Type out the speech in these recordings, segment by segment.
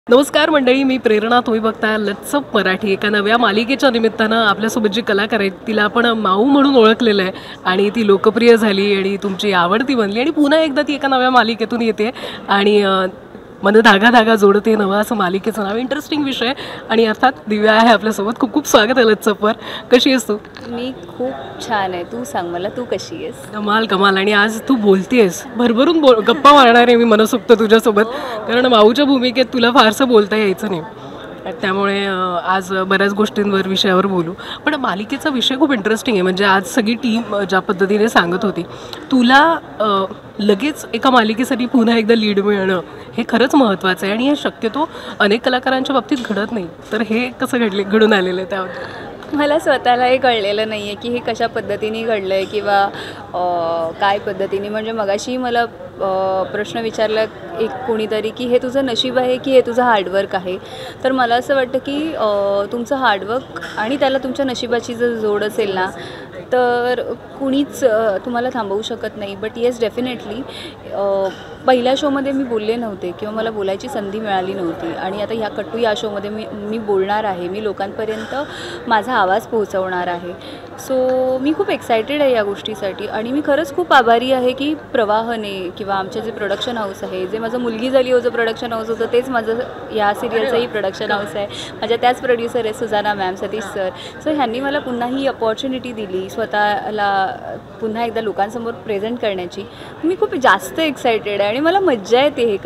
नमस्कार मंडळी, मी प्रेरणा. तुम्ही बघता लेट्स अप मराठी. एका नव्या मालिकेच्या निमित्तानं आपल्यासोबत जी कलाकार आहे तिला आपण माऊ म्हणून ओळखलेलं आहे आणि ती लोकप्रिय झाली आणि तुमची आवडती बनली आणि पुन्हा एकदा ती एका नव्या मालिकेतून येते आणि मन धागा धागा जोडते नवं असं मालिकेचं नाव. इंटरेस्टिंग विषय आणि अर्थात दिव्या आहे आपल्यासोबत. खूप खूप स्वागत आहे लेट्स अपवर. कशी आहेस तू? मी खूप छान आहे. तू सांग मला, तू कशी आहेस? कमाल कमाल. आणि आज तू बोलतेस भरभरून गप्पा मारणार आहे मी मनसोक्त तुझ्यासोबत, कारण माऊच्या भूमिकेत तुला फारसं बोलता यायचं नाही. त्यामुळे आज बऱ्याच गोष्टींवर विषयावर बोलू. पण मालिकेचा विषय खूप इंटरेस्टिंग आहे. म्हणजे आज सगळी टीम ज्या पद्धतीने सांगत होती, तुला लगेच एका मालिकेसाठी पुन्हा एकदा लीड मिळणं हे खरंच महत्त्वाचं आहे आणि हे शक्यतो अनेक कलाकारांच्या बाबतीत घडत नाही. तर हे कसं घडून आलेलं आहे त्यावर? मला स्वतःलाही कळलेलं नाही आहे की हे कशा पद्धतीने घडलं आहे किंवा काय पद्धतीने. म्हणजे मगाशी मला प्रश्न विचारला एक कोणीतरी की हे तुझं नशीब आहे की हे तुझं हार्डवर्क आहे. तर मला असं वाटतं की तुमचं हार्डवर्क आणि त्याला तुमच्या नशिबाची जर जोड असेल ना, तर कुणीच तुम्हाला थांबवू शकत नाही. बट येस, डेफिनेटली पहिल्या शोमध्ये मी बोलले नव्हते किंवा मला बोलायची संधी मिळाली नव्हती आणि आता ह्या कट्टू या शोमध्ये मी बोलणार आहे. मी लोकांपर्यंत माझा आवाज पोहोचवणार आहे. सो मी खूप एक्सायटेड आहे या गोष्टीसाठी आणि मी खरंच खूप आभारी आहे की प्रवाहने किंवा आमचे जे प्रोडक्शन हाऊस आहे, जे माझं मुलगी झाली होतं प्रोडक्शन हाऊस होतं, तेच माझं या सिरियलचंही प्रोडक्शन हाऊस आहे. माझ्या त्याच प्रोड्युसर आहे Sujana ma'am, Satish sir. So ह्यांनी मला पुन्हा ही अपॉर्च्युनिटी दिली स्वतःला पुन्हा एकदा लोकांसमोर प्रेझेंट करण्याची. मी खूप जास्त एक्सायटेड आहे आणि मला मज्जा येते हे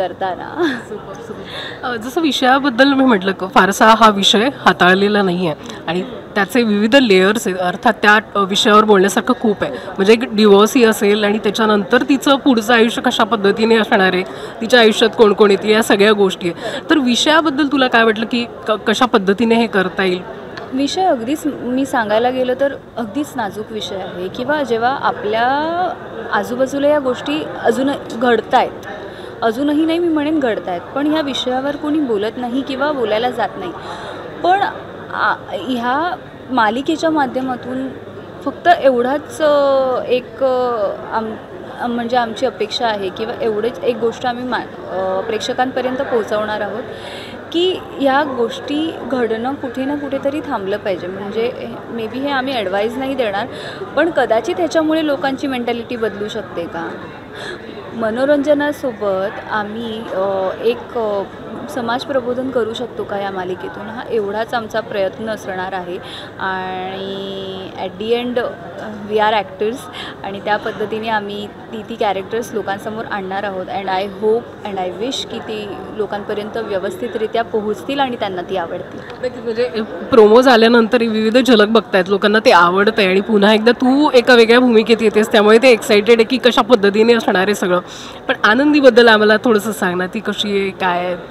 करताना. जसं विषयाबद्दल मी म्हटलं, फारसा हा विषय हाताळलेला नाही आहे आणि त्याचे विविध लेयर्स आहेत. अर्थात त्या विषयावर बोलण्यासारखं खूप आहे. म्हणजे एक डिवोर्सी असेल आणि त्याच्यानंतर तिचं पुढचं आयुष्य कशा पद्धतीने असणार आहे, तिच्या आयुष्यात कोण कोण येते, या सगळ्या गोष्टी आहे. तर विषयाबद्दल तुला काय वाटलं की कशा पद्धतीने हे करता येईल? विषय अगदीच मी सांगायला गेलं तर अगदीच नाजूक विषय आहे किंवा जेव्हा आपल्या आजूबाजूला या गोष्टी अजून घडत आहेत, अजूनही नाही मी म्हणेन घडत आहेत, पण ह्या विषयावर कोणी बोलत नाही किंवा बोलायला जात नाही. पण ह्या मालिकेच्या माध्यमातून फक्त एवढाच एक म्हणजे आमची अपेक्षा आहे किंवा एवढेच एक गोष्ट आम्ही प्रेक्षकांपर्यंत पोहोचवणार आहोत की ह्या गोष्टी घडणं कुठे ना कुठेतरी थांबलं पाहिजे. म्हणजे मे बी हे आम्ही ॲडवाईज नाही देणार, पण कदाचित ह्याच्यामुळे लोकांची मेंटॅलिटी बदलू शकते का. मनोरंजनासोबत आम्ही एक समाज प्रबोधन करू शकतो का या मालिकेतून, हा एवढाच आमचा प्रयत्न असणार आहे. आणि at the end we are actors आणि त्या पद्धतीने आम्ही ती कॅरेक्टर्स लोकांसमोर आणणार आहोत. And I hope and I wish की ती लोकांपर्यंत व्यवस्थितरित्या पोहोचतील आणि त्यांना ती आवडतील. म्हणजे प्रोमो झाल्यानंतर विविध झलक बघतायत, लोकांना ते आवडतं आहे आणि पुन्हा एकदा तू एका वेगळ्या भूमिकेत येतेस, त्यामुळे ते एक्सायटेड आहे की कशा पद्धतीने असणार आहे सगळं. पण आनंदीबद्दल आम्हाला थोडंसं सांग ना, ती कशी आहे, काय आहे?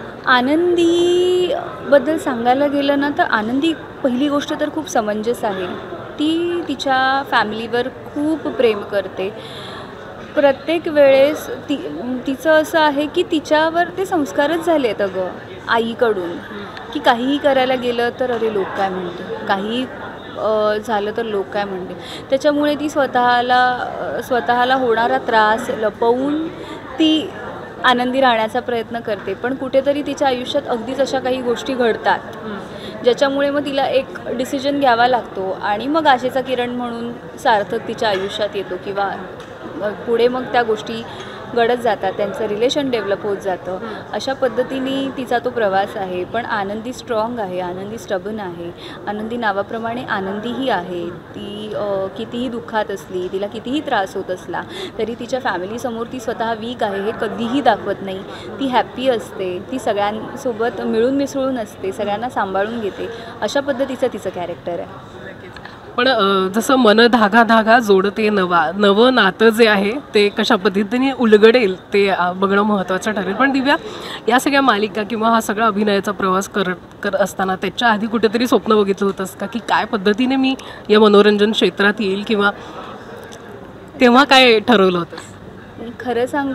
आनंदीबद्दल सांगायला गेलं ना, तर आनंदी पहिली गोष्ट तर खूप समंजस आहे. ती तिच्या फॅमिलीवर खूप प्रेम करते. प्रत्येक वेळेस तिचं असं आहे की तिच्यावर ते संस्कारच झाले आहेत अगं आईकडून, की काहीही करायला गेलं तर अरे लोक काय म्हणते, काही झालं तर लोक काय म्हणते. त्याच्यामुळे ती स्वतःला होणारा त्रास लपवून ती आनंदी राहण्याचा प्रयत्न करते. पण कुठेतरी तिच्या आयुष्यात अगदीच अशा काही गोष्टी घडतात ज्याच्यामुळे मग तिला एक डिसिजन घ्यावा लागतो आणि मग आशेचा किरण म्हणून सार्थक तिच्या आयुष्यात येतो किंवा पुढे मग त्या गोष्टी घडत जातात, त्यांचं रिलेशन डेव्हलप होत जातं. अशा पद्धतीने तिचा तो प्रवास आहे. पण आनंदी स्ट्रॉंग आहे, आनंदी स्टबन आहे, आनंदी नावाप्रमाणे आनंदीही आहे. ती कितीही दुःखात असली, तिला कितीही त्रास होत असला तरी तिच्या फॅमिलीसमोर ती स्वतः वीक आहे हे कधीही दाखवत नाही. ती हॅप्पी असते, ती सगळ्यांसोबत मिळून मिसळून असते, सगळ्यांना सांभाळून घेते. अशा पद्धतीचं तिचं कॅरेक्टर आहे. पण जसं मन धागा धागा जोडते नवं नातं जे आहे ते कशा पद्धतीने उलगडेल ते बघणं महत्त्वाचं ठरेल. पण दिव्या, या सगळ्या मालिका किंवा हा सगळा अभिनयाचा प्रवास करत असताना त्याच्या आधी कुठेतरी स्वप्न बघितलं होतंस का की काय पद्धतीने मी या मनोरंजन क्षेत्रात येईल, किंवा तेव्हा काय ठरवलं होतंस? खरं सांगू,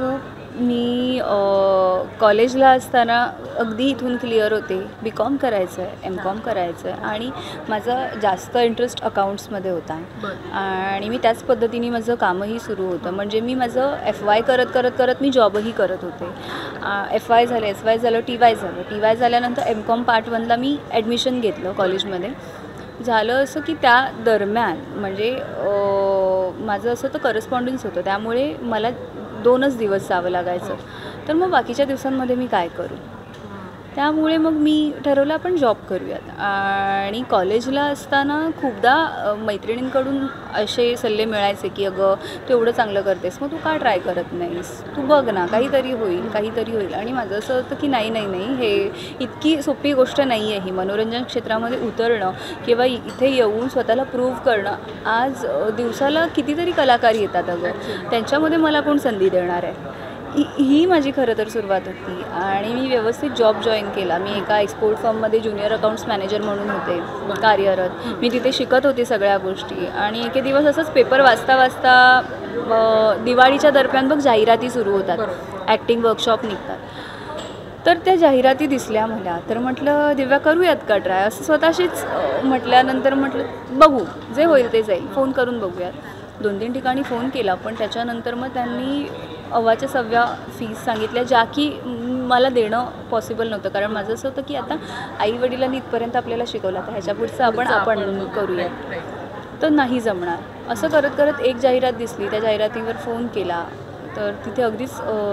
मी कॉलेजला असताना अगदी इथून क्लिअर होते BCom करायचं आहे, MCom करायचं आहे आणि माझा जास्त इंटरेस्ट अकाउंट्समध्ये होता आणि मी त्याच पद्धतीने माझं कामही सुरू होतं. म्हणजे मी माझं FY करत मी जॉबही करत होते. FY झालं TY झाल्यानंतर MCom पार्ट 1ला मी ॲडमिशन घेतलं कॉलेजमध्ये. झालं असं की त्या दरम्यान म्हणजे माझं असं तर करस्पॉन्डन्स होतं, त्यामुळे मला 2च दिवस जावं लागायचं. तर मग बाकीच्या दिवसांमध्ये मी काय करू, त्यामुळे मग मी ठरवलं आपण जॉब करूयात. आणि कॉलेजला असताना खूपदा मैत्रिणींकडून असे सल्ले मिळायचे की अगं तू एवढं चांगलं करतेस, मग तू का ट्राय करत नाहीस, तू बघ ना, काहीतरी होईल. आणि माझं असं होतं की नाही, हे इतकी सोपी गोष्ट नाही आहे ही मनोरंजन क्षेत्रामध्ये उतरणं किंवा इथे येऊन स्वतःला प्रूव्ह करणं. आज दिवसाला कितीतरी कलाकार येतात अगं, त्यांच्यामध्ये मला कोण संधी देणार आहे. ही माझी खरं तर सुरुवात होती आणि मी व्यवस्थित जॉब जॉईन केला. मी एका एक्सपोर्ट फर्ममध्ये ज्युनियर अकाउंट्स मॅनेजर म्हणून होते कार्यरत. मी तिथे शिकत होते सगळ्या गोष्टी आणि एके दिवस असंच पेपर वाचता दिवाळीच्या दरम्यान बघ जाहिराती सुरू होतात, ॲक्टिंग वर्कशॉप निघतात. तर त्या जाहिराती दिसल्या मला, तर म्हटलं दिव्या करूयात का ट्राय, असं स्वतःशीच म्हटल्यानंतर म्हटलं बघू, जे होईल ते जाईल, फोन करून बघूयात. 2-3 ठिकाणी फोन केला, पण त्याच्यानंतर मग त्यांनी 1.25 फीस सांगितल्या, ज्या की मला देणं पॉसिबल नव्हतं. कारण माझं असं होतं की आता आईवडिलांनी इथपर्यंत आपल्याला शिकवलं, तर ह्याच्या पुढचं आपण करूया, तर नाही जमणार. असं करत एक जाहिरात दिसली, त्या जाहिरातीवर फोन केला, तर तिथे अगदीच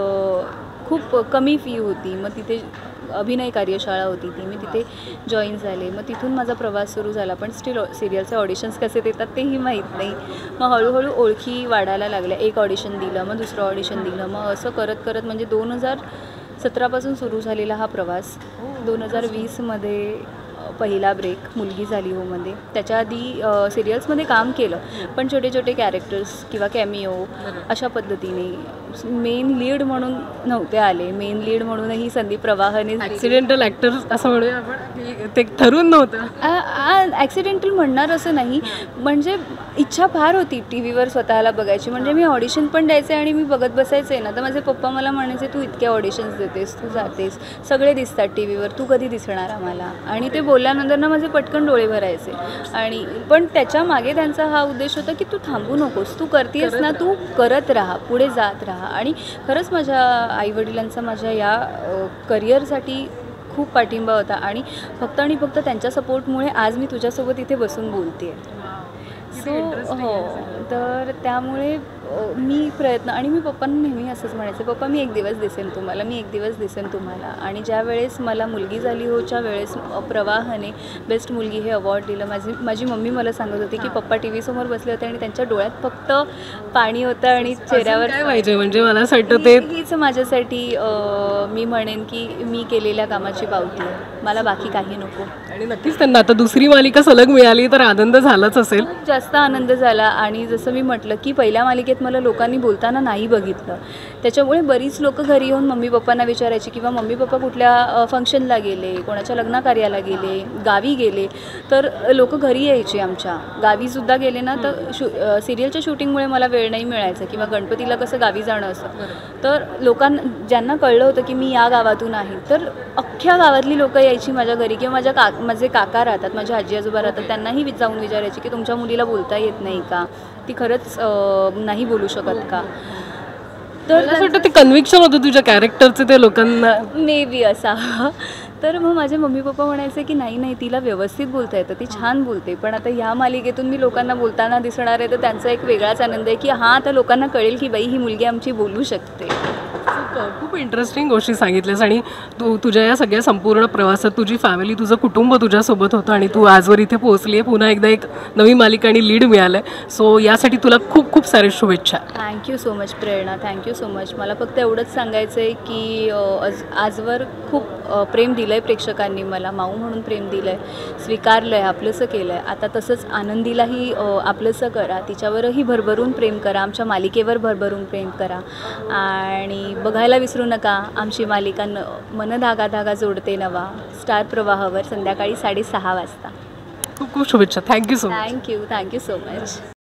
खूप कमी फी होती. मग तिथे अभिनय कार्यशाळा होती ती, मी तिथे जॉईन झाले. मग तिथून माझा प्रवास सुरू झाला. पण स्टील सिरियलचे ऑडिशन्स कसे देतात तेही माहीत नाही. मग हळूहळू ओळखी वाढायला लागल्या. एक ऑडिशन दिलं, मग दुसरं ऑडिशन दिलं, मग असं करत म्हणजे 2017पासून सुरू झालेला हा प्रवास. 2020मध्ये पहिला ब्रेक मुलगी झाली होमध्ये. त्याच्या आधी सिरियल्समध्ये काम केलं, पण छोटे कॅरेक्टर्स किंवा कॅमिओ अशा पद्धतीने. मेन लीड म्हणून नव्हते आले. मेन लीड म्हणूनही संदीप प्रवाहने, ॲक्सिडेंटल ॲक्टर असं म्हणूया आपण, की ते ठरून नव्हतं. ॲक्सिडेंटल म्हणणार असं नाही, म्हणजे इच्छा फार होती टी व्हीवर स्वतःला बघायची. म्हणजे मी ऑडिशन पण द्यायचे आणि मी बघत बसायचे ना, तर माझे पप्पा मला म्हणायचे तू इतके ऑडिशन्स देतेस, तू जातेस, सगळे दिसतात टी व्हीवर, तू कधी दिसणार आम्हाला. आणि ते बोलल्यानंतर ना माझे पटकन डोळे भरायचे. आणि पण त्याच्या मागे त्यांचा हा उद्देश होता की तू थांबू नकोस, तू करतेस ना, तू करत राहा, पुढे जात राहा. आणि खरंच माझ्या आईवडिलांचा माझ्या या करिअरसाठी खूप पाठिंबा होता आणि फक्त त्यांच्या सपोर्टमुळे आज मी तुझ्यासोबत इथे बसून बोलते आहे. हो, तर त्यामुळे मी प्रयत्न, आणि मी पप्पांना नेहमी असंच म्हणायचे, पप्पा मी एक दिवस दिसेन तुम्हाला. आणि ज्या वेळेस मला मुलगी झाली होच्या वेळेस प्रवाहाने बेस्ट मुलगी हे अवॉर्ड दिलं. माझी मम्मी मला सांगत होती की पप्पा टी व्हीसमोर बसले होते आणि त्यांच्या डोळ्यात फक्त पाणी होतं आणि चेहऱ्यावर काय व्हायचं. म्हणजे मला असं वाटतं ते हीच माझ्यासाठी मी म्हणेन की मी केलेल्या कामाची पावती आहे, मला बाकी काही नको. आणि नक्कीच त्यांना आता दुसरी मालिका सलग मिळाली तर आनंद झालाच असेल. खूप जास्त आनंद झाला. आणि जसं मी म्हटलं की पहिल्या मालिकेत मला लोकांनी बोलताना नाही बघितलं, त्याच्यामुळे बरीच लोक घरी येऊन मम्मी पप्पांना विचारायची किंवा मम्मी पप्पा कुठल्या फंक्शनला गेले, कोणाच्या लग्नकार्याला गेले, गावी गेले, तर लोक घरी यायचे. आमच्या गावीसुद्धा गेले ना, तर सिरियलच्या शूटिंगमुळे मला वेळ नाही मिळायचा किंवा गणपतीला कसं गावी जाणं असं. तर लोकांना ज्यांना कळलं होतं की मी या गावातून आहे, तर अख्ख्या गावातली लोकं यायची माझ्या घरी किंवा माझे काका राहतात, माझे आजी आजोबा राहतात, त्यांनाही जाऊन विचारायचे की तुमच्या मुलीला बोलता येत नाही का, ती खरंच नाही बोलू शकत का. तर असं वाटतं ते कन्व्हिक्शन होतं तुझ्या कॅरेक्टरचं ते लोकांना मे बी असावं. तर मग माझे मम्मी पप्पा म्हणायचे की नाही तिला व्यवस्थित बोलता येतं, ती छान बोलते. पण आता ह्या मालिकेतून मी लोकांना बोलताना दिसणार आहे, तर त्यांचा एक वेगळाच आनंद आहे की हां, आता लोकांना कळेल की बाई ही मुलगी आमची बोलू शकते. खूप इंटरेस्टिंग गोष्टी सांगितल्यास. आणि तुझ्या या सगळ्या संपूर्ण प्रवासात तुझी फॅमिली, तुझं कुटुंब तुझ्यासोबत होतं आणि तू आजवर इथे पोहोचली आहे. पुन्हा एकदा एक नवी मालिका आणि लीड मिळालं आहे. सो यासाठी तुला खूप खूप सारे शुभेच्छा. Thank you so much Prerna, thank you so much. मला फक्त एवढंच सांगायचं आहे की आजवर खूप प्रेम दिलं आहे प्रेक्षकांनी, मला माऊ म्हणून प्रेम दिलं आहे, स्वीकारलं आहे, आपलंसं केलं आहे. आता तसंच आनंदीलाही आपलंसं करा, तिच्यावरही भरभरून प्रेम करा, आमच्या मालिकेवर भरभरून प्रेम करा आणि बघायला विसरू नका आमची मालिका मन धागा धागा जोडते नवा, स्टार प्रवाहावर संध्याकाळी 6:30 वाजता. खूप खूप शुभेच्छा. Thank you so much. Thank you so much.